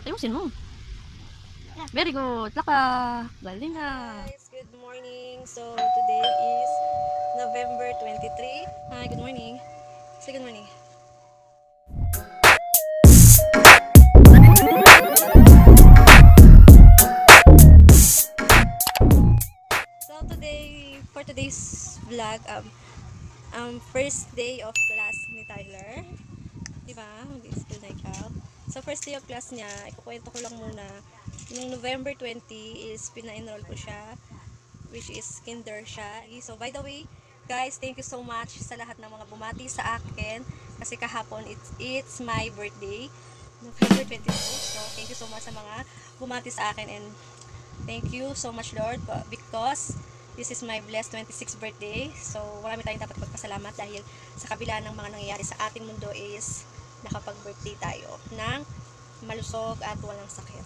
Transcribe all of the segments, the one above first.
Ayusin mo. Very good. Laka. Galing ha. Guys, good morning. So today is November 23. Hi, good morning. Say good morning. So today, for today's vlog, first day of class ni Tyler. Diba? Mag-school na ikaw. So first day of class niya, ikukwento ko lang muna. Yung November 20 is pina-enroll ko siya, which is kinder siya. So by the way, guys, thank you so much sa lahat ng mga bumati sa akin kasi kahapon it's my birthday, November 22. So thank you so much sa mga bumati sa akin, and thank you so much, Lord, because this is my blessed 26th birthday. So marami tayong dapat magpasalamat dahil sa kabila ng mga nangyayari sa ating mundo is nakapag-birthday tayo ng malusog at walang sakit.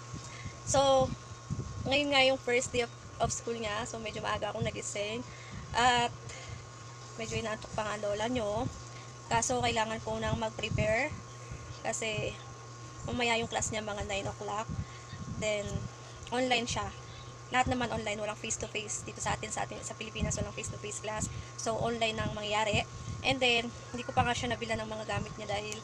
So ngayon nga yung first day of school niya, so medyo maaga akong nagising at medyo inaantok pa nga lola nyo, kaso kailangan ko nang mag-prepare kasi mamaya yung class niya mga 9 o'clock, then online siya, lahat naman online, walang face to face dito sa atin sa Pilipinas, walang face to face class, so online nang mangyayari. And then hindi ko pa nga siya nabila ng mga gamit niya dahil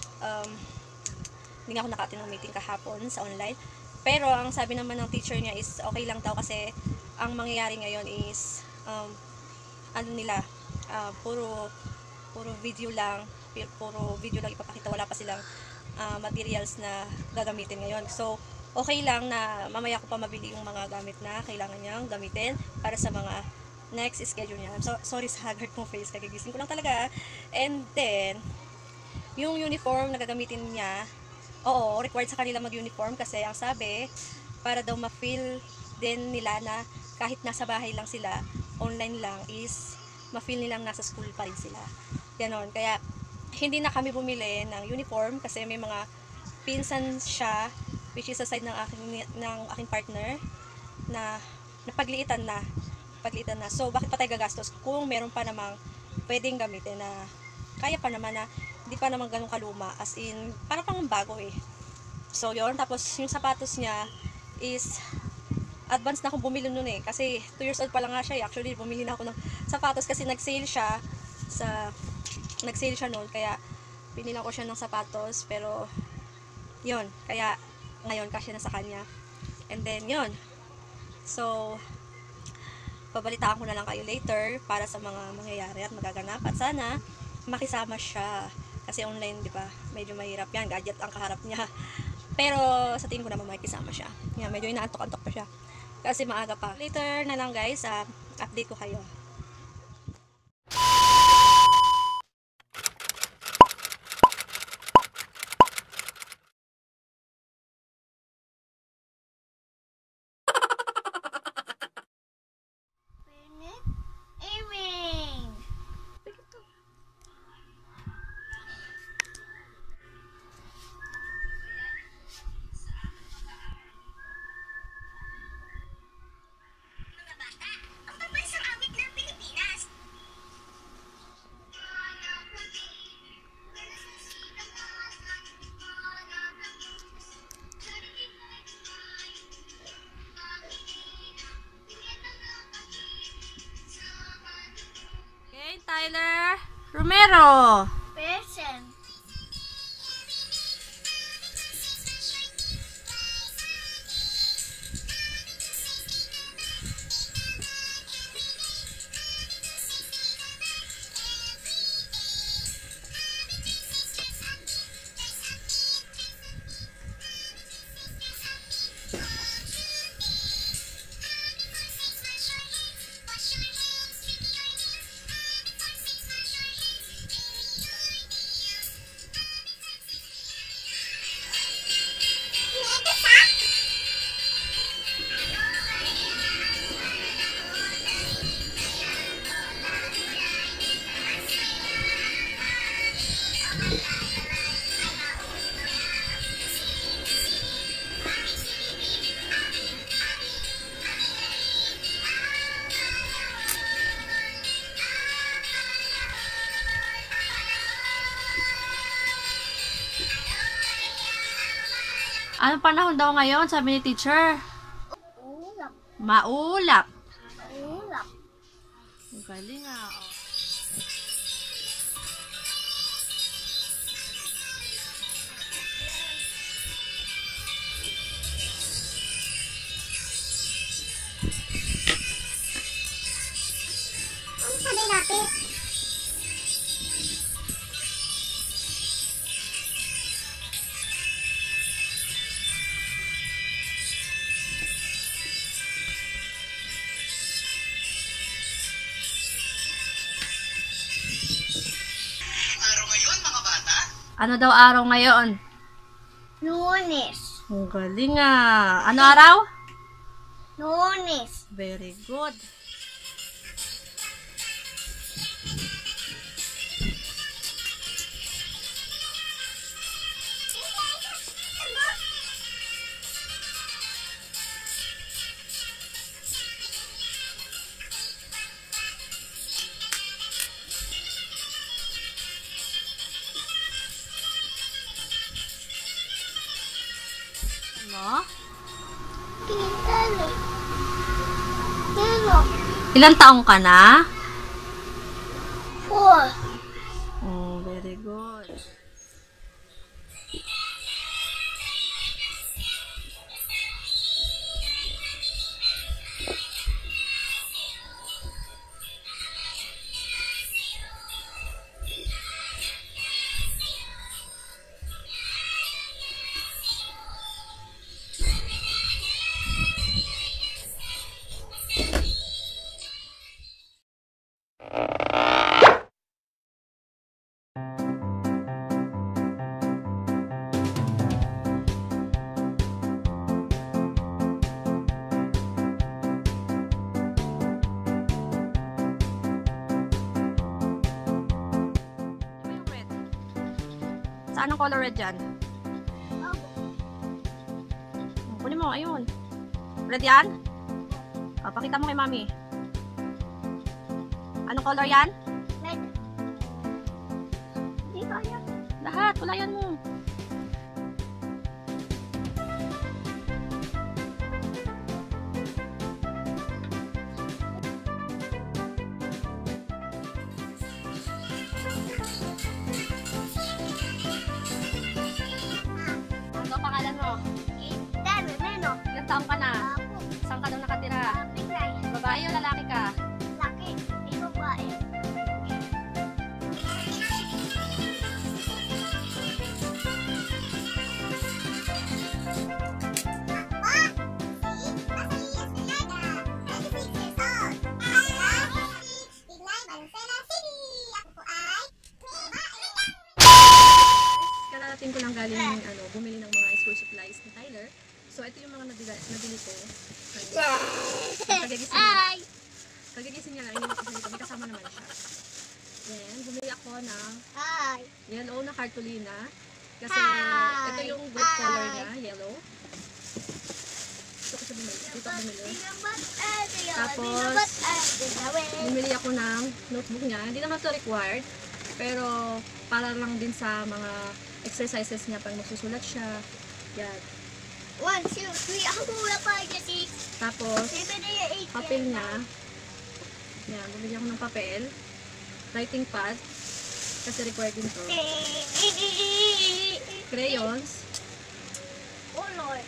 hindi nga ako naka-attend ng meeting kahapon sa online. Pero ang sabi naman ng teacher niya is okay lang daw kasi ang mangyayari ngayon is ano nila, puro video lang, ipapakita, wala pa silang materials na gagamitin ngayon. So okay lang na mamaya ko pa mabili yung mga gamit na kailangan niyang gamitin para sa mga next schedule niya. So sorry sa haggard kong face, kagigising ko lang talaga. And then yung uniform na gagamitin niya, oo, required sa kanila mag-uniform kasi ang sabi, para daw ma-feel din nila na kahit nasa bahay lang sila, online lang, is ma-feel nilang nasa school pa rin sila. Ganon. Kaya hindi na kami bumili ng uniform kasi may mga pinsan siya, which is sa side ng aking partner, na napagliitan na. So bakit pa tayo gagastos kung meron pa namang pwedeng gamitin na kaya pa naman, na hindi pa naman ganun kaluma, as in parang pang bago eh. So yun, tapos yung sapatos niya is advance na akong bumili nun eh, kasi 2 years old pa lang nga siya eh. Actually bumili na ako ng sapatos kasi nag-sale siya noon, kaya pinilang ko siya ng sapatos. Pero yun, kaya ngayon kasya na sa kanya. And then yun, so babalitaan ko na lang kayo later para sa mga mangyayari at magaganap, at sana makisama siya kasi online, di ba? Medyo mahirap yan, gadget ang kaharap niya. Pero sa tingin ko naman makikisama siya. Yan, medyo inaantok-antok pa siya kasi maaga pa. Later na lang guys, update ko kayo. Okay, Tyler Romero. Present. Anong panahon daw ngayon, sabi ni teacher? Ulap. Maulap. Ulap. Ang galing ah. Ano sabi natin? Ano daw araw ngayon? Lunes. Ang galing ah. Ano araw? Lunes. Very good. Ano? Pinalo. Hello. Ilang taong ka na? 4. Oh, very good. Ano yung red? Saan ang color red dyan? Kunin mo, ayun. Red yan? O, pakita mo kay mami. Anong color yan? Red. Hindi kaya. Lahat, kulayan mo. Ano ang pangalan mo? Dami, meno. Ilang taong ka na? Ako. Saan ka daw nakatira? Pinay. Babae o lalaki ka? Laki. Ikaw ba eh? Kararating ko lang galing bumili ng mga school supplies ni Tyler. So, ito yung mga nabili ko. Kagigising niya. Ay! Kagigising niya lang. Hindi kami kasama naman siya. Then, bumili ako ng Ay! yellow na cartolina. Kasi, Hi! ito yung good color niya, yellow. Ito ko siya bumili. Dito ako bumili. Tapos, bumili ako ng notebook niya. Hindi naman ito required. Pero, para lang din sa mga exercises niya pag magsusulat siya. Yan. 1, 2, 3, ako wala pa kasi. Tapos, 7, 8, papel niya. Yan, bumili ako ng papel. Writing pad. Kasi required din to. Crayons. Color.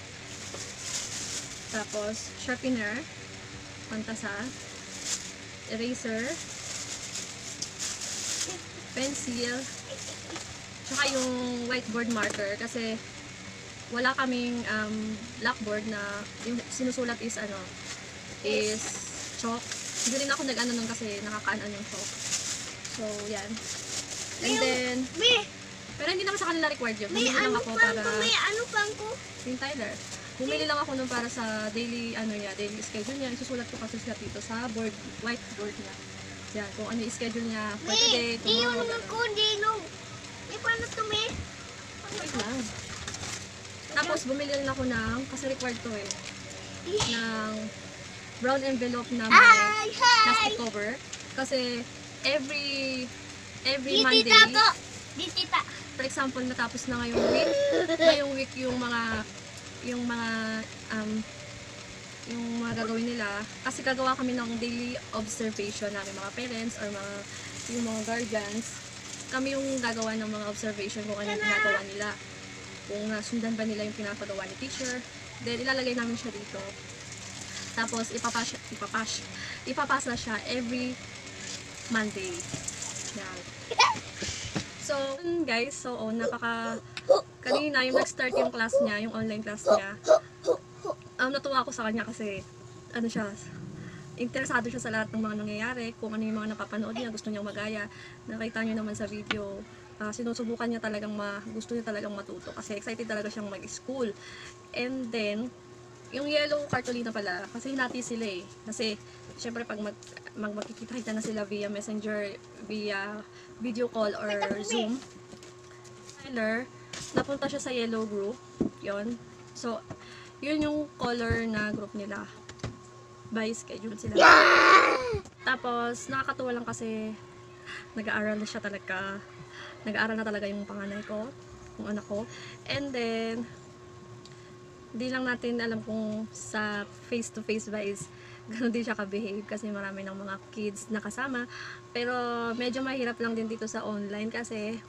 Tapos, sharpener. Pantasa. Eraser. Pencil. Tsaka yung whiteboard marker. Kasi, wala kaming blackboard na yung sinusulat is is chalk. Hindi rin ako nag-ano nun kasi nakakaanan yung chalk. So, yan. And then, pero hindi naman sa kanila required yun. Bumili lang ako para, May ano pang ko? Team Tyler. Bumili lang ako nun para sa daily, daily schedule niya. Isusulat ko kasi siya dito sa board, whiteboard niya. Yan, kung ano yung schedule niya for today, tomorrow. Iyon ko, dinong. May paano to, me? Wait lang. Tapos, bumili rin ako ng, kasi required to eh, ng brown envelope na may Hi! Hi! plastic cover. Kasi, every Di Monday, tita po. Di tita. for example, natapos na ngayong week yung mga gagawin nila, kasi gagawa kami ng daily observation namin mga parents or yung mga guardians. Kami yung gagawa ng mga observation kung ano yung ginagawa nila, kung nasundan ba nila yung pinapagawa ni teacher. Then ilalagay namin siya dito, tapos ipapasa siya every Monday. Yan. So guys, kanina yung nag-start yung class niya, yung online class niya. Natuwa ako sa kanya kasi interesado siya sa lahat ng mga nangyayari, kung ano yung mga napapanood niya, gusto niyang magaya. Nakita niyo naman sa video, sinusubukan niya gusto niya talagang matuto kasi excited talaga siyang mag-school. And then, yung yellow cartolina pala, kasi hinati sila eh. Kasi, syempre pag magkikita-kita na sila via messenger, via video call or Zoom, Tyler, napunta siya sa yellow group, yon. So, yun yung color na group nila. By schedule sila. Tapos, nakakatuwa lang kasi nag-aaral na talaga yung panganay ko, yung anak ko. And then, di lang natin alam kung sa face-to-face ba is ganun din siya ka-behave kasi marami ng mga kids na kasama. Pero, medyo mahirap lang din dito sa online kasi,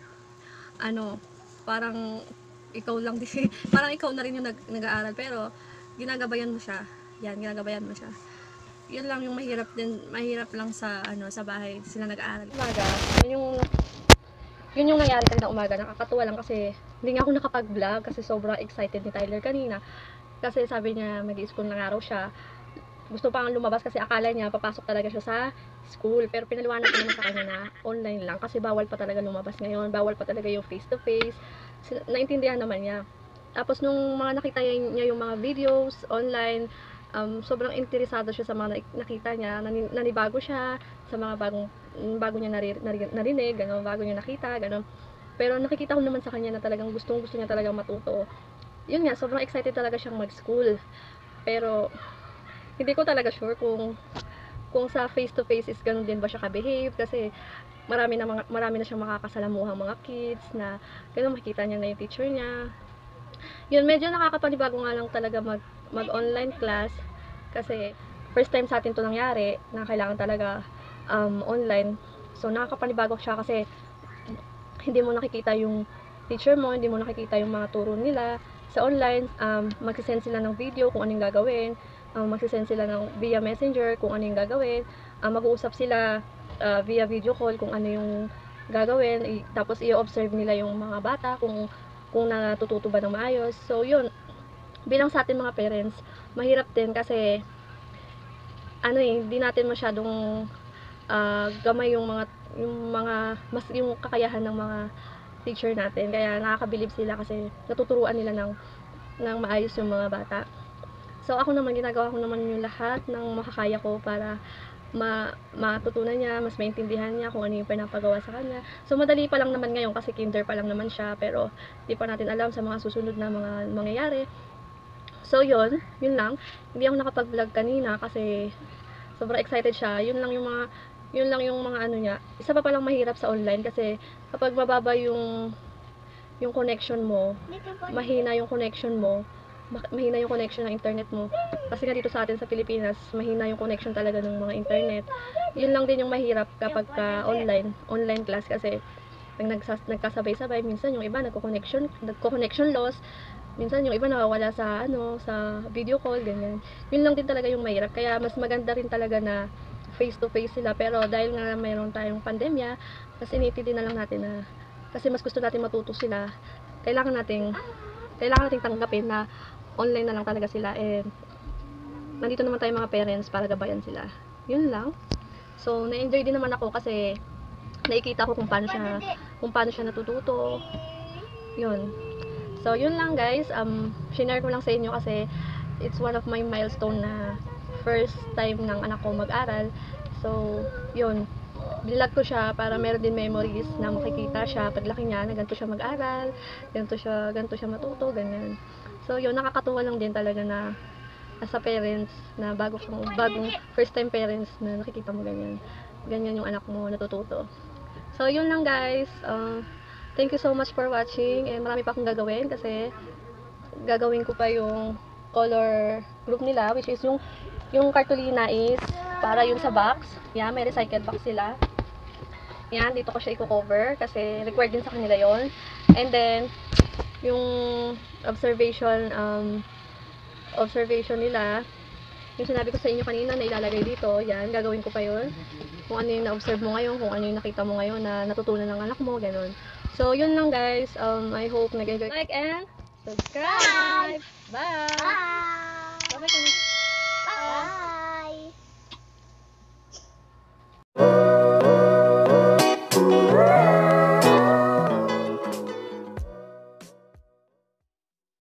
parang ikaw lang din, parang ikaw na rin yung nag-aaral, pero ginagabayan mo siya. Ginagabayan mo siya. Yun lang yung mahirap lang sa bahay sila nag-aaral. Umaga, yun yung nangyari kanina umaga. Nakakatuwa lang kasi hindi nga ako nakapag-vlog kasi sobrang excited ni Tyler kanina. Kasi sabi niya mag-i-school na nga raw siya. Gusto pang lumabas kasi akala niya papasok talaga siya sa school, pero pinaliwanag ko naman sa kanya na online lang kasi bawal pa talaga lumabas ngayon, bawal pa talaga yung face to face. Naintindihan naman niya. Tapos nung mga nakita niya yung mga videos online, sobrang interesado siya sa mga nakita niya, nanibago siya sa mga bago niya narinig, gano'n, bago niya nakita, gano'n. Pero nakikita ko naman sa kanya na talagang gusto niya talagang matuto. Yun nga, sobrang excited talaga siyang mag-school. Pero hindi ko talaga sure kung sa face to face is ganun din ba siya ka-behave kasi marami na siyang makakasalamuhang mga kids na ganun, makikita niya na yung teacher niya. Yun, medyo nakakapanibago nga lang talaga mag-online class kasi first time sa atin to nangyari na kailangan talaga online. So nakakapanibago siya kasi hindi mo nakikita yung teacher mo, hindi mo nakikita yung mga turo nila sa online. Magsisend sila ng video kung anong gagawin, magsisend sila ng via messenger kung ano yung gagawin, mag-uusap sila via video call kung ano yung gagawin, tapos i-observe nila yung mga bata kung natututo ba ng maayos. So yun, bilang sa atin mga parents, mahirap din kasi hindi natin masyadong gamay yung kakayahan ng mga teacher natin, kaya nakakabilib sila kasi natuturuan nila ng maayos yung mga bata. So ako naman, ginagawa ko naman yung lahat ng makakaya ko para matutunan niya, mas maintindihan niya kung ano yung pinapagawa sa kanya. So madali pa lang naman ngayon kasi kinder pa lang naman siya, pero di pa natin alam sa mga susunod na mga mangyayari. So yun lang. Hindi ako nakapag-vlog kanina kasi sobrang excited siya. Yun lang yung mga niya. Isa pa palang mahirap sa online kasi kapag mababa yung connection mo, mahina yung connection ng internet mo. Kasi nga dito sa atin sa Pilipinas, mahina yung connection talaga ng mga internet. Yun lang din yung mahirap kapag online class kasi nagkasabay-sabay, minsan yung iba nagko-connection loss, minsan yung iba nawawala sa video call, ganyan. Yun lang din talaga yung mahirap. Kaya mas maganda rin talaga na face to face sila, pero dahil nga mayroon tayong pandemya, kasi initindi na lang natin na kasi mas gusto natin matuto sila, kailangan nating tanggapin na online na lang talaga sila, and nandito naman tayo mga parents para gabayan sila. Yun lang. So na-enjoy din naman ako kasi nakikita ko kung paano siya natututo. Yun. So yun lang guys, share ko lang sa inyo kasi it's one of my milestone na first time ng anak ko mag-aral. So yun, binilog ko siya para meron din memories na makikita siya paglaki niya na ganito siya mag-aral, ganito siya matuto, ganyan. So yun, nakakatuwa lang din talaga na as a parents na bagong first time parents na nakikita mo ganyan yung anak mo natututo. So yun lang guys, thank you so much for watching. And marami pa akong gagawin kasi gagawin ko pa yung color group nila, which is yung cartolina is para yun sa box. Yan, may recycled box sila. Yan, dito ko siya i-cover kasi required din sa kanila yon. And then, yung observation nila, yung sinabi ko sa inyo kanina na ilalagay dito, yan, gagawin ko pa yun. Kung ano yung na-observe mo ngayon, kung ano yung nakita mo ngayon na natutunan ng anak mo, ganun. So, yun lang guys. I hope nag-enjoy. Like and subscribe! Bye! Bye! Bye-bye! Bye!